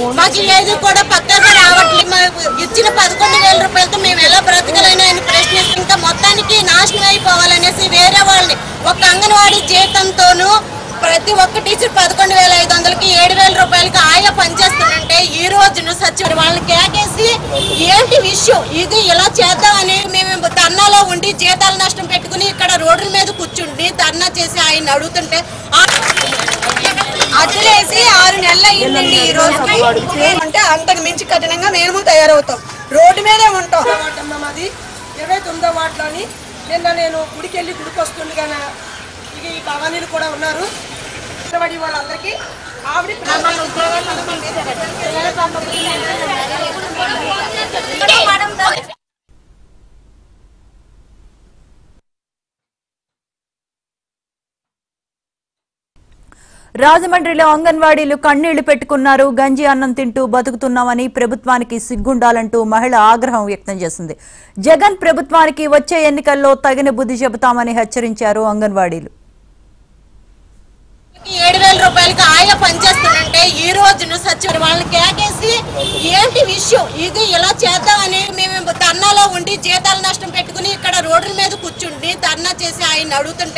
మాకు ఏది కూడా పక్కగా రావట్లేదు. ఇచ్చిన 11,000 రూపాయలతో మేము ఎలా బ్రతకలేని అని ప్రశ్నిస్తే ఇంకా మొత్తానికి నాశనం అయిపోవాలనేసి వేరే వాళ్ళని ఒక అంగన్వాడీ జీతంతోనూ ప్రతి ఒక్క టీచర్ 11,500కి 7,000 రూపాయలకి ఆయా పనిచేస్తుందంటే ఈ రోజున సచివుడు వాళ్ళని కేకేసి ఏంటి విషయం ఇది ఇలా చేద్దామని మేము ధర్నాలో ఉండి జీతాల నష్టం పెట్టుకుని ఇక్కడ రోడ్ల మీద కూర్చుండి ధర్నా చేసి ఆయన అడుగుతుంటే అడ్డులేసి 6 నెలలు అయ్యిందండి. ఈ రోజు అంటే అంతకు మించి కఠినంగా మేము తయారవుతాం, రోడ్డు మీదే ఉంటాం. మాది 29వ వార్డులోని నిన్న నేను గుడికి వెళ్ళి గుడికి వస్తుండగానే ఈ భవానీలు కూడా ఉన్నారు. వాళ్ళందరికీ ఆవిడ రాజమండ్రిలో అంగన్వాడీలు కన్నీళ్లు పెట్టుకున్నారు. గంజి అన్నం తింటూ బతుకుతున్నామని ప్రభుత్వానికి సిగ్గుండాలంటూ మహిళ ఆగ్రహం వ్యక్తం చేసింది. జగన్ ప్రభుత్వానికి వచ్చే ఎన్నికల్లో తగిన బుద్ధి చెబుతామని హెచ్చరించారు అంగన్వాడీలు. 7,000 రూపాయలకి ఆయా పనిచేస్తుందంటే ఈ రోజున సచివుడు వాళ్ళని కేకేసి ఏంటి విషయం ఇది ఇలా చేద్దామని మేము ధర్నాలో ఉండి జీతాల నష్టం పెట్టుకుని ఇక్కడ రోడ్ల మీద కూర్చుండి ధర్నా చేసి ఆయన అడుగుతుంటే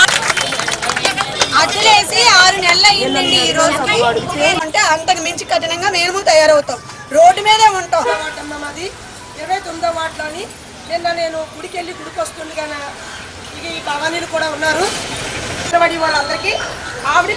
అడ్డులేసి 6 నెలలు అయ్యిందండి. ఈ రోజు అంటే అంతకు మించి కఠినంగా మేము తయారవుతాం, రోడ్డు మీదే ఉంటాం. మాది 29వ వార్డులోని నిన్న నేను గుడికి వెళ్ళి గుడికి వస్తుండగానే ఈ భవానీలు కూడా ఉన్నారు. వాళ్ళందరికీ ఆవిడ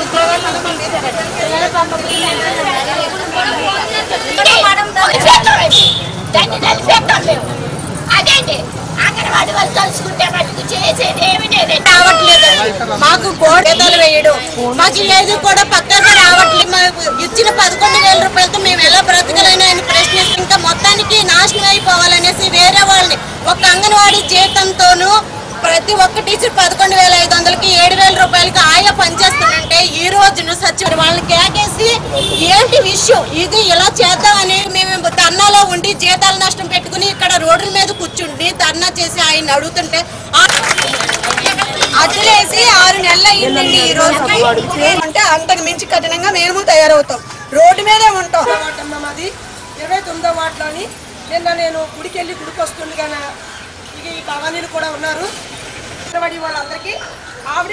రావట్లేదు, మాకు గోడలు వేయడం మాకు ఏది కూడా పక్కగా రావట్లేదు. ఇచ్చిన 11,000 రూపాయలతో మేము ఎలా బ్రతకలేని అని ప్రశ్నిస్తే ఇంకా మొత్తానికి నాశనం అయిపోవాలనేసి వేరే వాళ్ళని ఒక అంగన్వాడీ జీతంతోనూ ప్రతి ఒక్క టీచర్ 11,500కి 7,000 రూపాయలకి ఆయా పనిచేస్తుందంటే ఈ రోజున సచివుడు వాళ్ళని కేకేసి ఏంటి విషయం ఇది ఇలా చేద్దామని మేము ధర్నాలో ఉండి జీతాల నష్టం పెట్టుకుని ఇక్కడ రోడ్ల మీద కూర్చుండి ధర్నా చేసి ఆయన అడుగుతుంటే అడ్డులేసి 6 నెలలు అయ్యిందండి. ఈ రోజు అంటే అంతకు మించి కఠినంగా మేము తయారవుతాం, రోడ్డు మీదే ఉంటాం. మాది 29వ వార్డులోని నిన్న నేను గుడికి వెళ్ళి గుడికి వస్తుండగానే ఈ భవానీలు కూడా ఉన్నారు. వాళ్ళందరికీ ఆవిడ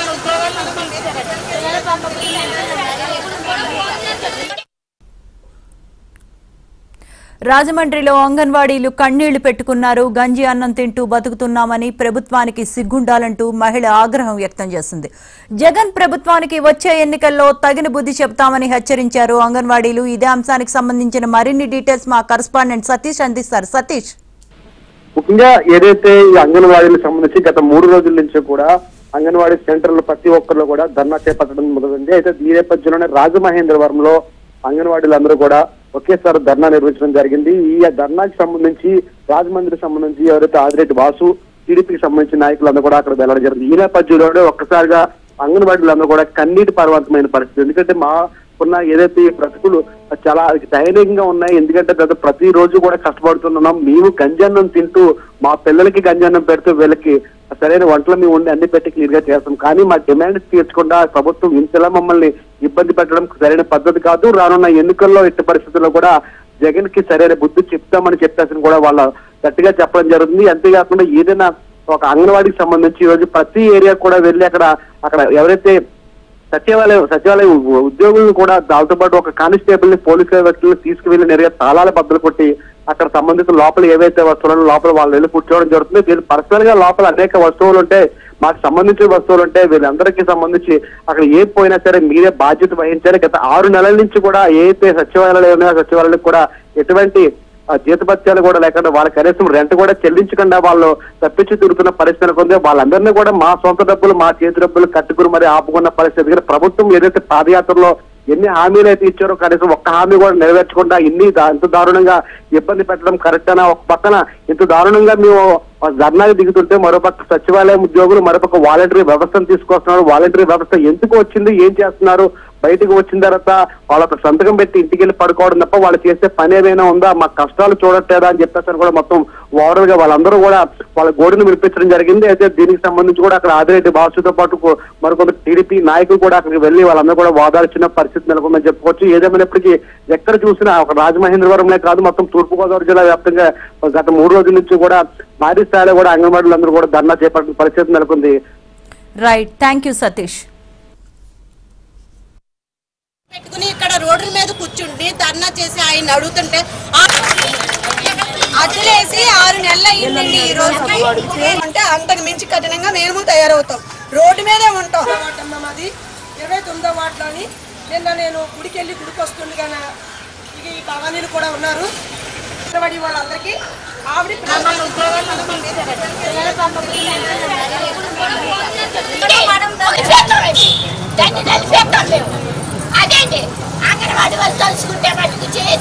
రాజమండ్రిలో అంగన్వాడీలు కన్నీళ్లు పెట్టుకున్నారు. గంజి అన్నం తింటూ బతుకుతున్నామని ప్రభుత్వానికి సిగ్గుండాలంటూ మహిళ ఆగ్రహం వ్యక్తం చేసింది. జగన్ ప్రభుత్వానికి వచ్చే ఎన్నికల్లో తగిన బుద్ధి చెబుతామని హెచ్చరించారు అంగన్వాడీలు. ఇదే అంశానికి సంబంధించిన మరిన్ని డీటెయిల్స్ మా కరెస్పాండెంట్ సతీష్ అందిస్తారు. సతీష్, ముఖ్యంగా ఏదైతే ఈ అంగన్వాడీలకు సంబంధించి గత 3 రోజుల నుంచి కూడా అంగన్వాడీ సెంటర్లు ప్రతి ఒక్కరిలో కూడా ధర్నా చేపట్టడం మొదలైంది. అయితే ఈ నేపథ్యంలోనే రాజమహేంద్రవరంలో అంగన్వాడీలందరూ కూడా ఒకేసారి ధర్నా నిర్వహించడం జరిగింది. ఈ ధర్నాకి సంబంధించి రాజమండ్రికి సంబంధించి ఎవరైతే ఆదిరెడ్డి వాసు టీడీపీకి సంబంధించిన నాయకులందరూ కూడా అక్కడ వెళ్ళడం జరిగింది. ఈ నేపథ్యంలోనే ఒక్కసారిగా అంగన్వాడీలందరూ కూడా కన్నీటి పర్వంతమైన పరిస్థితి. ఎందుకంటే ఉన్న ఏదైతే ఈ బ్రతుకులు చాలా దయనీయంగా ఉన్నాయి. ఎందుకంటే గత ప్రతిరోజు కూడా కష్టపడుతున్నాం, మేము గంజన్నం తింటూ మా పిల్లలకి గంజన్నం పెడుతూ వీళ్ళకి సరైన వంటలు మేము ఉండి అన్ని పెట్టి క్లియర్ గా చేస్తాం. కానీ మా డిమాండ్స్ తీర్చకుండా ప్రభుత్వం ఇంతలా మమ్మల్ని ఇబ్బంది పెట్టడం సరైన పద్ధతి కాదు. రానున్న ఎన్నికల్లో ఎట్టి పరిస్థితుల్లో కూడా జగన్ కి సరైన బుద్ధి చెప్తామని చెప్పేసి కూడా వాళ్ళ గట్టిగా చెప్పడం జరుగుతుంది. అంతేకాకుండా ఏదైనా ఒక అంగన్వాడీకి సంబంధించి ఈ రోజు ప్రతి ఏరియా కూడా వెళ్ళి అక్కడ ఎవరైతే సచివాలయ ఉద్యోగులను కూడా దాంతో పాటు ఒక కానిస్టేబుల్ ని పోలీసు వ్యక్తులను తీసుకువెళ్లి నేరుగా తాళాల బద్దలు కొట్టి అక్కడ సంబంధిత లోపల ఏవైతే వస్తువులను లోపల వాళ్ళు వెళ్ళి కూర్చోవడం జరుగుతుంది. వీళ్ళు పర్సనల్ గా లోపల అనేక వస్తువులు ఉంటే మాకు సంబంధించిన వస్తువులు ఉంటే వీళ్ళందరికీ సంబంధించి అక్కడ ఏం పోయినా సరే మీరే బాధ్యత వహించాలి. గత 6 నెలల నుంచి కూడా ఏదైతే సచివాలయాలు ఉన్నాయో సచివాలయాలకు కూడా ఎటువంటి జీతభత్యాలు కూడా లేకుండా వాళ్ళ కనీసం రెంట్ కూడా చెల్లించకుండా వాళ్ళు తప్పించి తిరుగుతున్న పరిస్థితి ఉంది. వాళ్ళందరినీ కూడా మా సొంత డబ్బులు మా చేతి డబ్బులు కట్టుకుని మరి ఆపుకున్న పరిస్థితి. ప్రభుత్వం ఏదైతే పాదయాత్రలో ఎన్ని హామీలు అయితే ఇచ్చారో కనీసం ఒక్క హామీ కూడా నెరవేర్చకుండా ఇంత దారుణంగా ఇబ్బంది పెట్టడం కరెక్టేనా? ఒక పక్కన ఇంత దారుణంగా మేము ధర్నాకి దిగుతుంటే మరోపక్క సచివాలయం ఉద్యోగులు మరోపక్క వాలంటరీ వ్యవస్థను తీసుకొస్తున్నారు. వాలంటరీ వ్యవస్థ ఎందుకు వచ్చింది, ఏం చేస్తున్నారు, బయటకు వచ్చిన తర్వాత వాళ్ళ సంతకం పెట్టి ఇంటికి వెళ్ళి పడుకోవడం తప్ప వాళ్ళు చేసే పని ఏమైనా ఉందా, మా కష్టాలు చూడట్లేదా అని చెప్పేసి కూడా మొత్తం ఓవరాల్ గా వాళ్ళందరూ కూడా వాళ్ళ గోడును వినిపించడం జరిగింది. అయితే దీనికి సంబంధించి కూడా అక్కడ ఆదిరెడ్డి బాసుతో పాటు మరికొంత టీడీపీ నాయకులు కూడా అక్కడికి వెళ్లి వాళ్ళందరూ కూడా వాదాల్చిన పరిస్థితి నెలకొందని చెప్పుకోవచ్చు. ఏదేమైనప్పటికీ ఎక్కడ చూసినా ఒక రాజమహేంద్రవరంలో కాదు, మొత్తం తూర్పుగోదావరి జిల్లా వ్యాప్తంగా గత 3 రోజుల నుంచి కూడా భారీ స్థాయిలో కూడా అంగన్వాడీలందరూ కూడా ధర్నా చేపట్టిన పరిస్థితి నెలకొంది. Right, thank you Satish. పెట్టుకుని ఇక్కడ రోడ్ల మీద కూర్చుండి ధర్నా చేసి ఆయన అడుగుతుంటే అడ్డులేసి 6 నెలలు అయ్యిందండి ఈ రోజు. అంటే అంతకు మించి కఠినంగా మేము తయారవుతాం, రోడ్డు మీదే ఉంటాం. మాది 29వ వార్డులోని నిన్న నేను గుడికెళ్ళి గుడికి వస్తుండగానే ఇక ఈ భవానీలు కూడా ఉన్నారు. వాళ్ళందరికీ ఆవిడ అదేంటి అంగన్వాడీ వాళ్ళు తలుచుకుంటే మటుకు చేసి